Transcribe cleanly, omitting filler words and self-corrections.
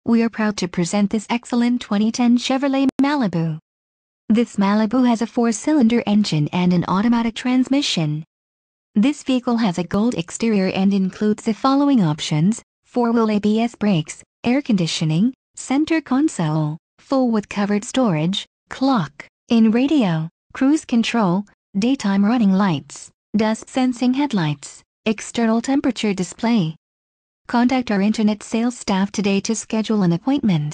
We are proud to present this excellent 2010 Chevrolet Malibu. This Malibu has a 4-cylinder engine and an automatic transmission. This vehicle has a gold exterior and includes the following options: 4-wheel ABS brakes, air conditioning, center console, full with covered storage, clock, in radio, cruise control, daytime running lights, dust sensing headlights, external temperature display. Contact our internet sales staff today to schedule an appointment.